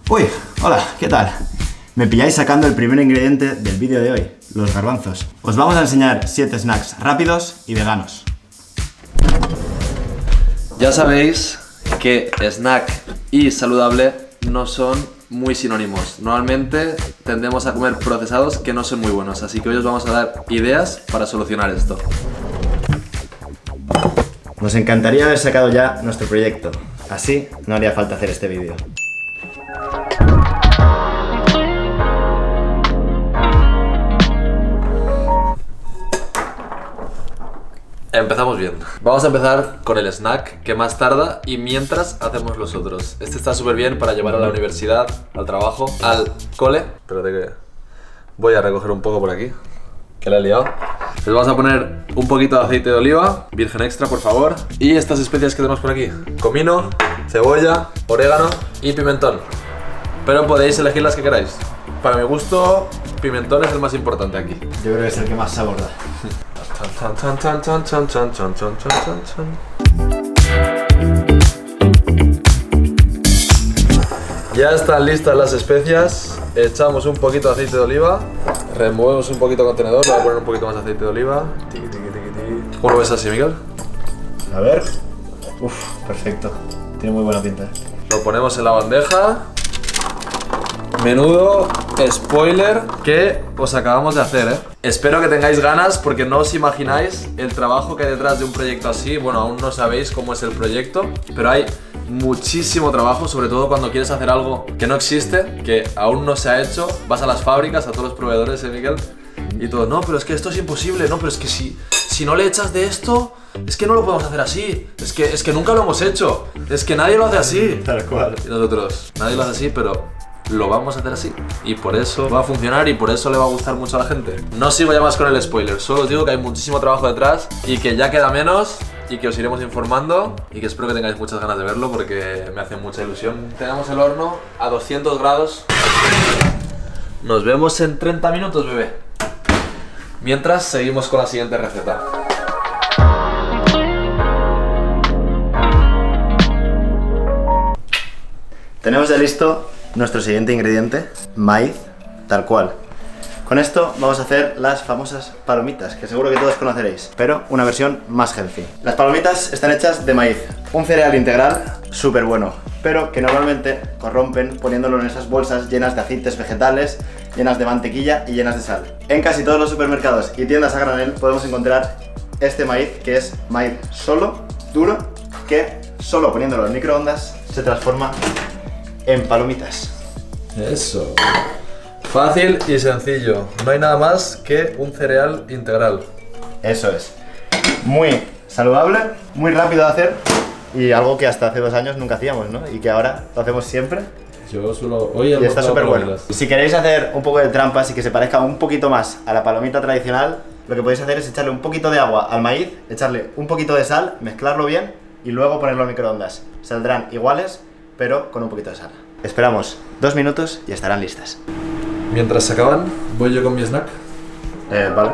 Uy, hola, ¿qué tal? Me pilláis sacando el primer ingrediente del vídeo de hoy, los garbanzos. Os vamos a enseñar 7 snacks rápidos y veganos. Ya sabéis que snack y saludable no son muy sinónimos. Normalmente tendemos a comer procesados que no son muy buenos, así que hoy os vamos a dar ideas para solucionar esto. Nos encantaría haber sacado ya nuestro proyecto, así no haría falta hacer este vídeo. Empezamos bien. Vamos a empezar con el snack que más tarda y mientras hacemos los otros. Este está súper bien para llevar a la universidad, al trabajo, al cole. Espérate que voy a recoger un poco por aquí, que la he liado. Les vamos a poner un poquito de aceite de oliva, virgen extra por favor. Y estas especias que tenemos por aquí: comino, cebolla, orégano y pimentón. Pero podéis elegir las que queráis. Para mi gusto, pimentón es el más importante aquí. Yo creo que es el que más sabor da. Ya están listas las especias. Echamos un poquito de aceite de oliva. Removemos un poquito el contenedor. Voy a poner un poquito más de aceite de oliva. ¿Cómo lo ves así, Miguel? A ver. Uf, perfecto. Tiene muy buena pinta. Lo ponemos en la bandeja. Menudo spoiler que os acabamos de hacer, ¿eh? Espero que tengáis ganas porque no os imagináis el trabajo que hay detrás de un proyecto así. Bueno, aún no sabéis cómo es el proyecto, pero hay muchísimo trabajo, sobre todo cuando quieres hacer algo que no existe, que aún no se ha hecho. Vas a las fábricas, a todos los proveedores, Miguel, y todos, no, pero es que esto es imposible, no, pero es que si no le echas de esto, es que no lo podemos hacer así, es que nunca lo hemos hecho, es que nadie lo hace así. Tal cual. Y nosotros, nadie lo hace así, pero lo vamos a hacer así. Y por eso va a funcionar y por eso le va a gustar mucho a la gente. No sigo ya más con el spoiler, solo os digo que hay muchísimo trabajo detrás y que ya queda menos y que os iremos informando y que espero que tengáis muchas ganas de verlo porque me hace mucha ilusión. Tenemos el horno a 200 grados. Nos vemos en 30 minutos, bebé. Mientras seguimos con la siguiente receta. Tenemos ya listo nuestro siguiente ingrediente, maíz, tal cual. Con esto vamos a hacer las famosas palomitas, que seguro que todos conoceréis, pero una versión más healthy. Las palomitas están hechas de maíz, un cereal integral súper bueno, pero que normalmente corrompen poniéndolo en esas bolsas llenas de aceites vegetales, llenas de mantequilla y llenas de sal. En casi todos los supermercados y tiendas a granel podemos encontrar este maíz, que es maíz solo, duro, que solo poniéndolo en microondas se transforma en palomitas. Eso. Fácil y sencillo. No hay nada más que un cereal integral. Eso es. Muy saludable, muy rápido de hacer y algo que hasta hace 2 años nunca hacíamos, ¿no? Y que ahora lo hacemos siempre. Yo solo hoy y está súper bueno. Si queréis hacer un poco de trampas y que se parezca un poquito más a la palomita tradicional, lo que podéis hacer es echarle un poquito de agua al maíz, echarle un poquito de sal, mezclarlo bien y luego ponerlo en microondas. Saldrán iguales, pero con un poquito de sal. Esperamos 2 minutos y estarán listas. Mientras se acaban, voy yo con mi snack. Vale.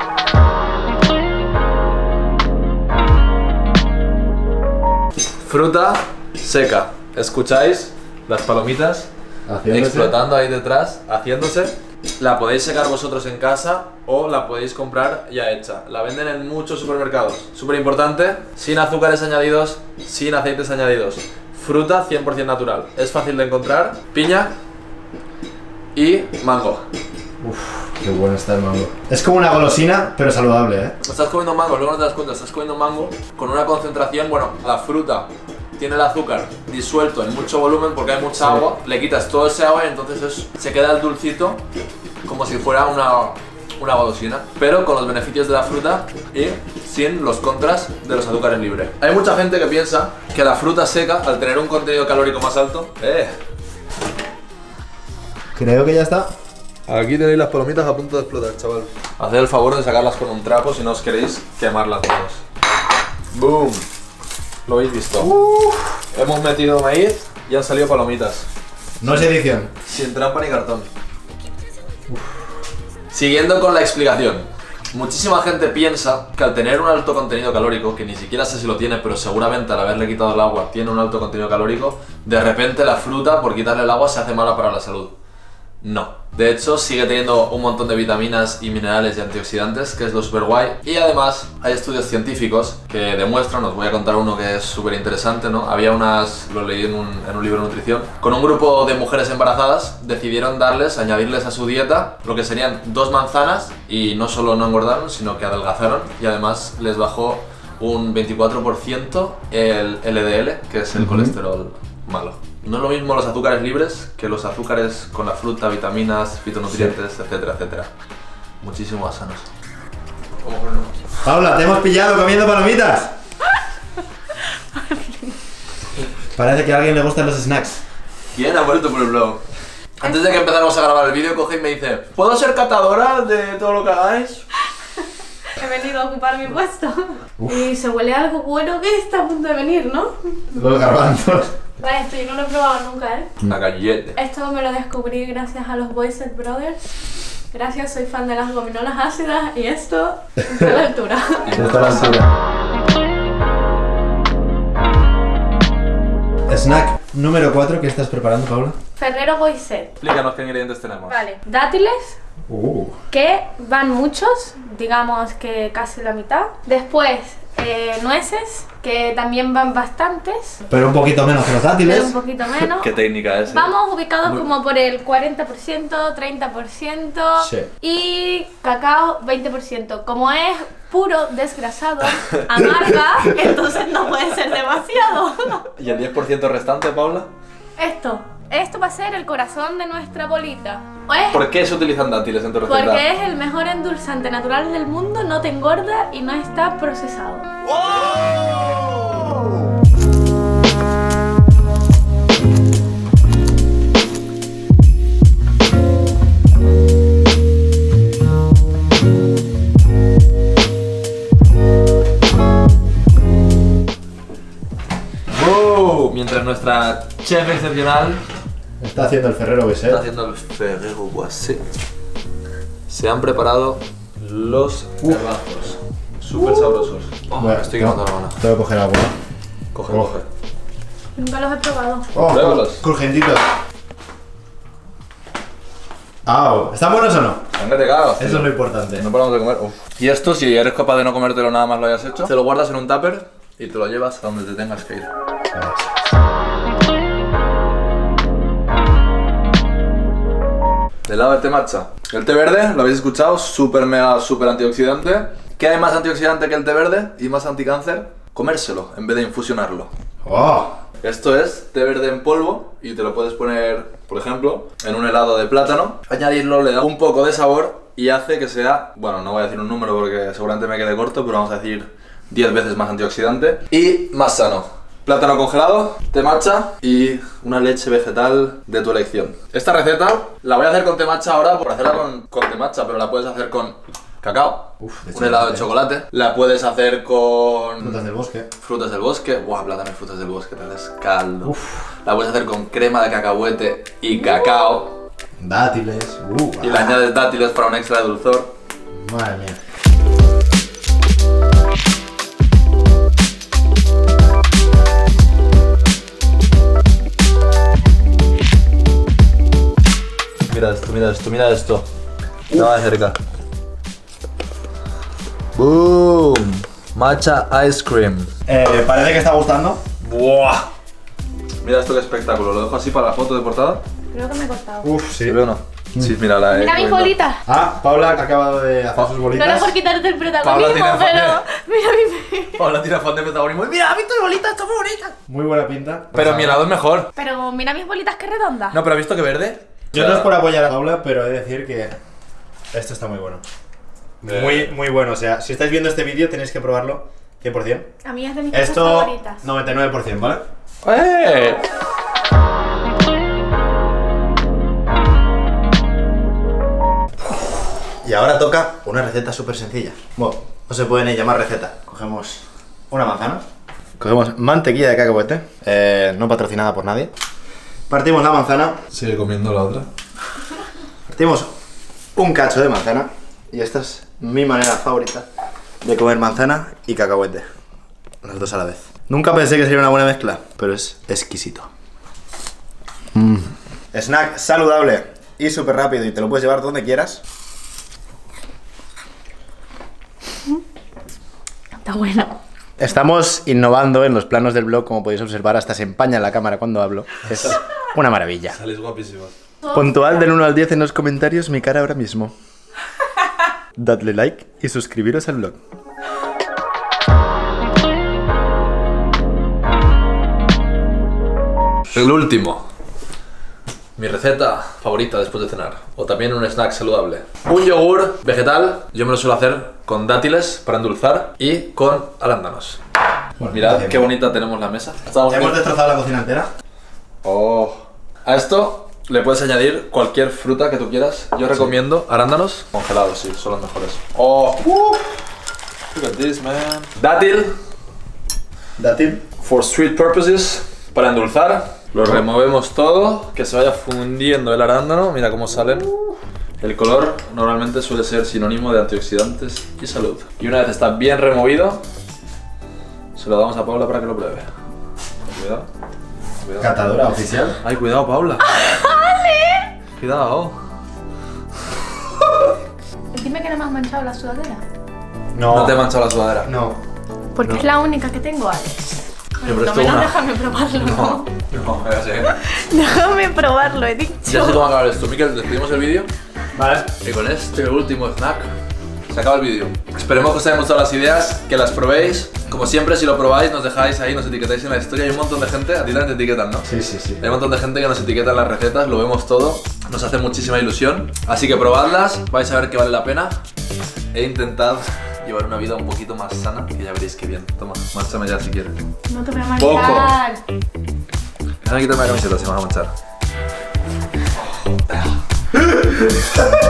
Fruta seca. ¿Escucháis? Las palomitas explotando ahí detrás, haciéndose. La podéis secar vosotros en casa o la podéis comprar ya hecha. La venden en muchos supermercados. Súper importante, sin azúcares añadidos, sin aceites añadidos. Fruta 100% natural. Es fácil de encontrar. Piña y mango. Uf, qué bueno está el mango. Es como una golosina, pero saludable, ¿eh? Estás comiendo mango, luego no te das cuenta, estás comiendo mango con una concentración, bueno, la fruta tiene el azúcar disuelto en mucho volumen porque hay mucha agua, le quitas todo ese agua y entonces se queda el dulcito como si fuera una golosina, pero con los beneficios de la fruta y sin los contras de los azúcares libres. Hay mucha gente que piensa que la fruta seca, al tener un contenido calórico más alto, Creo que ya está. Aquí tenéis las palomitas a punto de explotar, chaval. Haced el favor de sacarlas con un trapo si no os queréis quemar las manos. ¡Boom! Lo habéis visto. Hemos metido maíz y han salido palomitas. No es edición. Sin trampa ni cartón. Siguiendo con la explicación. Muchísima gente piensa que al tener un alto contenido calórico, que ni siquiera sé si lo tiene, pero seguramente al haberle quitado el agua tiene un alto contenido calórico, de repente la fruta, por quitarle el agua, se hace mala para la salud. No. De hecho, sigue teniendo un montón de vitaminas y minerales y antioxidantes, que es lo súper guay. Y además, hay estudios científicos que demuestran, os voy a contar uno que es súper interesante, ¿no? Había lo leí en un libro de nutrición, con un grupo de mujeres embarazadas, decidieron añadirles a su dieta lo que serían 2 manzanas, y no solo no engordaron, sino que adelgazaron, y además les bajó un 24% el LDL, que es el colesterol malo. No es lo mismo los azúcares libres que los azúcares con la fruta, vitaminas, fitonutrientes, etcétera, etcétera. Muchísimo más sanos. Paula, te hemos pillado comiendo palomitas. Parece que a alguien le gustan los snacks. ¿Quién ha vuelto por el blog? Antes de que empezáramos a grabar el vídeo, coge y me dice: ¿puedo ser catadora de todo lo que hagáis? He venido a ocupar mi puesto. Y se huele algo bueno que está a punto de venir, ¿no? Los garbanzos. Vale, esto yo no lo he probado nunca, ¿eh? Una galleta. Esto me lo descubrí gracias a los Boyset Brothers. Gracias, soy fan de las gominolas ácidas y esto está a la altura. Está a la altura. Snack número 4, ¿qué estás preparando, Paula? Ferrero Boyset. Explícanos qué ingredientes tenemos. Vale, dátiles, que van muchos, digamos que casi la mitad. Después, nueces, que también van bastantes. Pero un poquito menos que los Pero dátiles. un poquito menos. ¿Qué técnica es? Vamos ubicados como por el 40%, 30%. Sí. Y cacao 20%. Como es puro, desgrasado, amarga, entonces no puede ser demasiado. ¿Y el 10% restante, Paula? Esto va a ser el corazón de nuestra bolita. ¿Por qué se utilizan dátiles en tu receta? Porque es el mejor endulzante natural del mundo, no te engorda y no está procesado. Mientras nuestra chef excepcional Está haciendo el Ferrero Boyset. está haciendo el Ferrero Boyset, se han preparado los garbanzos. Súper sabrosos. Bueno, me estoy quemando la mano. Tengo que coger algo, ¿no? Coge, Oh. coge. Nunca los he probado. Pruébalos. Crujientitos. ¡Au! ¿Están buenos o no? Venga, te cagas. Eso es lo importante. No paramos de comer. Y esto, si eres capaz de no comértelo nada más lo hayas hecho, te lo guardas en un tupper y te lo llevas a donde te tengas que ir. Del lado del té matcha. El té verde, lo habéis escuchado, súper mega, súper antioxidante. ¿Qué hay más antioxidante que el té verde y más anticáncer? Comérselo en vez de infusionarlo. ¡Oh! Esto es té verde en polvo y te lo puedes poner, por ejemplo, en un helado de plátano. Añadirlo le da un poco de sabor y hace que sea, bueno, no voy a decir un número porque seguramente me quede corto, pero vamos a decir 10 veces más antioxidante y más sano. Plátano congelado, té matcha y una leche vegetal de tu elección. Esta receta la voy a hacer con té matcha ahora por hacerla con té matcha, pero la puedes hacer con cacao, un helado de chocolate. La puedes hacer con Frutas del bosque. frutas del bosque. Buah, plátano y frutas del bosque, te das caldo. La puedes hacer con crema de cacahuete y cacao. Dátiles. Y le añades dátiles para un extra de dulzor. Madre mía. Mira esto, mira esto, mira esto. Estaba de cerca. ¡Boom! Matcha ice cream. Parece que está gustando. ¡Buah! Mira esto, qué espectáculo. Lo dejo así para la foto de portada. Creo que me he cortado. Uf, sí. ¿Se ve o no? Sí, mira la Mira mis bolitas. Ah, Paula que acaba de hacer sus No bolitas. era por quitarte el Paula protagonismo, tiene pero mira mi... Paula tira fan de protagonismo. ¡Mira, visto mi bolita! ¡Está muy bonita! Muy buena pinta. Pero mi helado es mejor. Pero mira mis bolitas que redondas. No, pero ¿has visto que verde? Yo no es por apoyar a Paula, pero he de decir que esto está muy bueno. Muy bueno. O sea, si estáis viendo este vídeo tenéis que probarlo 100%. A mí es de mis cosas Esto, favoritas. 99%, ¿vale? ¡Eh! Y ahora toca una receta súper sencilla. Bueno, no se puede ni llamar receta. Cogemos una manzana. Cogemos mantequilla de cacahuete. No patrocinada por nadie. Partimos la manzana. Sigue comiendo la otra. Partimos un cacho de manzana. Y esta es mi manera favorita de comer manzana y cacahuete. Las dos a la vez. Nunca pensé que sería una buena mezcla, pero es exquisito. Snack saludable y súper rápido y te lo puedes llevar donde quieras. Está bueno. Estamos innovando en los planos del blog, como podéis observar, hasta se empaña la cámara cuando hablo. Es una maravilla. Salís guapísimos. Puntual del 1 al 10 en los comentarios mi cara ahora mismo. Dadle like y suscribiros al blog. El último. Mi receta favorita después de cenar. O también un snack saludable. Un yogur vegetal. Yo me lo suelo hacer con dátiles para endulzar y con arándanos. Bueno, mirad qué bonita tenemos la mesa. ¿Hemos destrozado la cocina entera? Oh. A esto le puedes añadir cualquier fruta que tú quieras. Yo recomiendo arándanos congelados, sí, son los mejores. Oh. Look at this, man. Dátil. Dátil. For sweet purposes. Para endulzar. Lo removemos todo, que se vaya fundiendo el arándano. Mira cómo salen. El color normalmente suele ser sinónimo de antioxidantes y salud. Y una vez está bien removido, se lo damos a Paula para que lo pruebe. Cuidado. Cuidado. Catadora oficial. Ay, cuidado, Paula. ¡Ale! Cuidado. Dime que no me has manchado la sudadera. No te he manchado la sudadera. No. Porque es la única que tengo, Alex. Yo Por lo presto menos una. déjame probarlo. No, ya sé. Déjame probarlo, he dicho. Ya sé cómo acabar esto. Miquel, despedimos el vídeo. Vale. Y con este último snack se acaba el vídeo. Esperemos que os hayan gustado las ideas, que las probéis. Como siempre, si lo probáis, nos dejáis ahí, nos etiquetáis en la historia. Hay un montón de gente, a ti también te etiquetan, ¿no? Sí, sí, sí. Hay un montón de gente que nos etiqueta en las recetas, lo vemos todo. Nos hace muchísima ilusión. Así que probadlas, vais a ver que vale la pena. E intentad llevar una vida un poquito más sana, que ya veréis que bien. Toma, mánchame ya si quieres. No te voy a manchar. Déjame quitarme la camiseta, se me va a manchar.